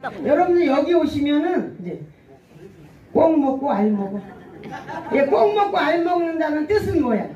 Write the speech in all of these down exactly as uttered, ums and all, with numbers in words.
여러분들 여기 오시면은 이제 꼭 먹고 알 먹어. 예, 꼭 먹고 알 먹는다는 뜻은 뭐야?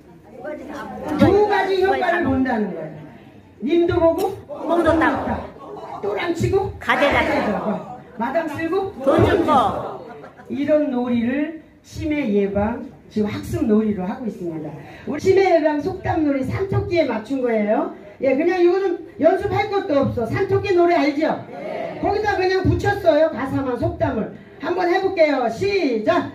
두 가지 효과를 본다는 거야. 님도 보고 뽕도 따고 또랑치고 가재다 마당 쓸고 돈 주고 이런 놀이를 치매 예방 지금 학습 놀이로 하고 있습니다. 우리 치매 예방 속담 놀이 산토끼에 맞춘 거예요. 예, 그냥 이거는 연습할 것도 없어. 산토끼 노래 알죠? 네. 거기다 그냥 붙였어요. 가사만 속담을 한번 해볼게요. 시작.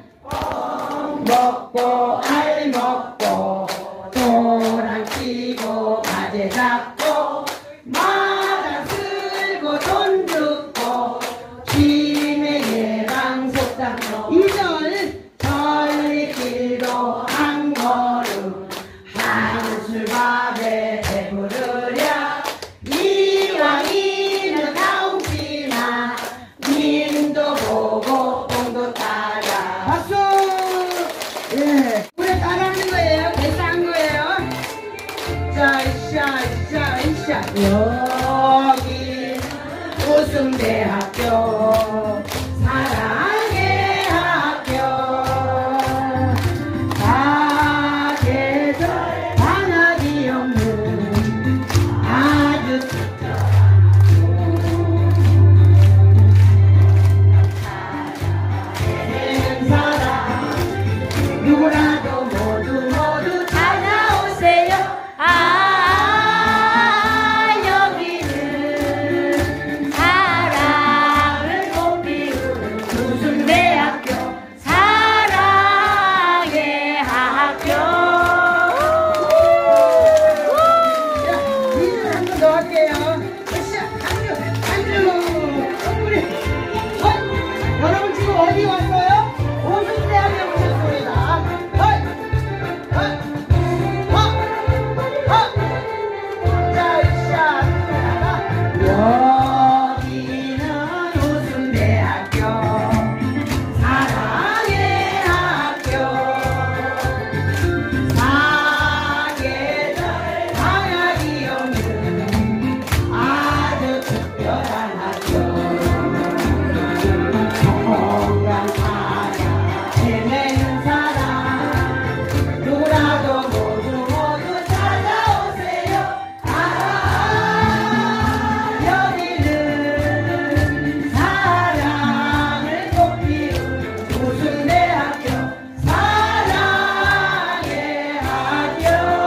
먹고 알 먹고 도랑 치고 가재 잡고 마당 쓸고 돈 줍고 치매 예방 속담 이절 전리길도 한 걸음 한술밥에 배부르랴 이왕이면 가옵시나 님도 보고 뽕도 따라 박수. 예, 우리 따라하는 거예요. 대사한 거예요. 자, 이샤, 이샤, 이샤. 여기 웃음대학교 사랑의 학교 사계절 반학이 없는 아주 사랑하는 사람 누구라도 모두 모두 찾아오세요. 아 여기는 사랑을 꽃피우는 웃음대학교 사랑의 학교. 자, 이제 한 번 더 할게요. 자, 한주 한주 우리 어? 여러분 지금 어디 왔어요? 웃음대학교 오셨습니다. 여기는 웃음대학교 사랑의 학교 사계절 방학이 없는 아주 특별한 학교 건강 사랑 헤매는 사람 누구라도 모두 모두 찾아오세요. 아 여기는 사랑을 꽃피우는 웃음대학교 사랑의 학교.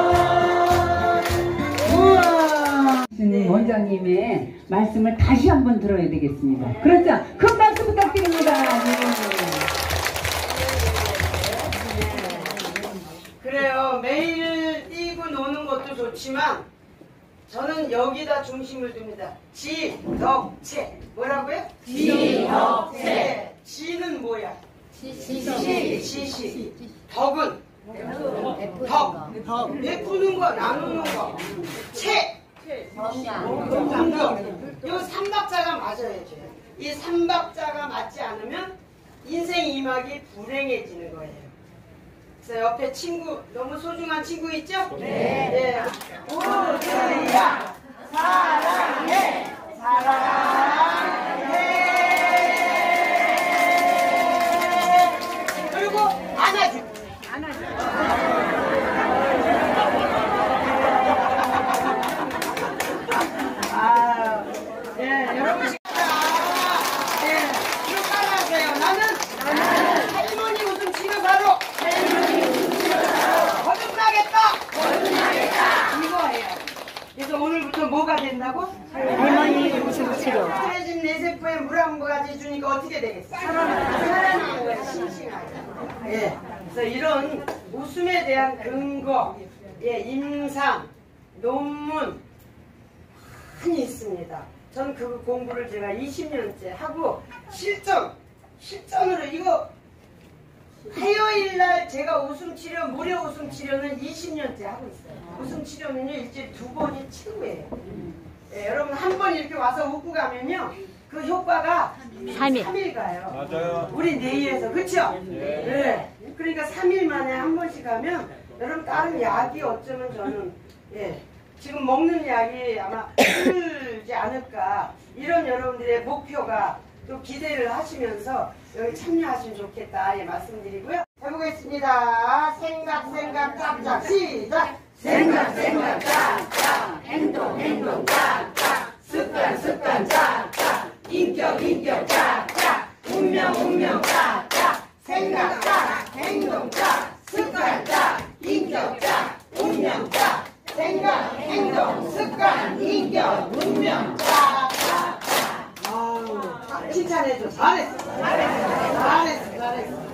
우와. 교수님 원장님의 말씀을 다시 한번 들어야 되겠습니다. 그렇죠? 큰 박수 부탁드립니다. 네. 그래요. 매일 뛰고 노는 것도 좋지만 저는 여기다 중심을 둡니다. 지덕체. 뭐라고요? 지덕체. 지는 뭐야? 지시. 지시. 덕은? 덕. 베푸는 거, 나누는 거. 채. 공격. 이 삼박자가 맞아야죠. 이 삼박자가 맞지 않으면 인생 이막이 불행해지는 거예요. 그래서 옆에 친구, 너무 소중한 친구 있죠? 네. 네. 우주야 사랑해 사랑해. 그리고 안아주고 안아주고. 아, 네, 여러분 네, 이거 따라하세요. 나는 나는 할머니 웃음 치료 바로 거듭나겠다! 거듭나겠다! 이거예요. 그래서 오늘부터 뭐가 된다고? 할머니 웃음 치료. 살해진 내 세포에 물 한 가지 주니까 어떻게 되겠어? 살아나는 거야, 싱싱하게. 예. 그래서 이런 웃음에 대한 근거, 예, 임상, 논문 많이 있습니다. 전 그 공부를 제가 이십 년째 하고 실전, 실전으로 이거 화요일날 제가 웃음치료, 무료 웃음치료는 이십 년째 하고 있어요. 웃음치료는요 일주일에 두 번이 최고예요. 네, 여러분 한 번 이렇게 와서 웃고 가면요 그 효과가 삼 일, 삼 일 가요. 맞아요. 우리 뇌에서 그쵸? 네. 네. 그러니까 삼 일 만에 한 번씩 가면 여러분 다른 약이 어쩌면 저는 예 지금 먹는 약이 아마 술 주지 않을까. 이런 여러분들의 목표가 또 기대를 하시면서 여기 참여하시면 좋겠다. 예, 말씀드리고요. 해보겠습니다. 생각, 생각, 짝짝. 시작! 생각, 생각, 짝짝. 행동, 행동, 짝짝. 습관, 습관, 짝짝. 인격, 인격, 짝짝. 운명, 운명, 짝짝. 생각, 짝. 행동, 짝. 습관, 짝. 인격, 짝. 운명, 짝. 생각, 행동, 습관, 인격, 운명, 짝짝. 아우, 칭찬해줘. 잘했어. 잘했어. 잘했어. 잘했어.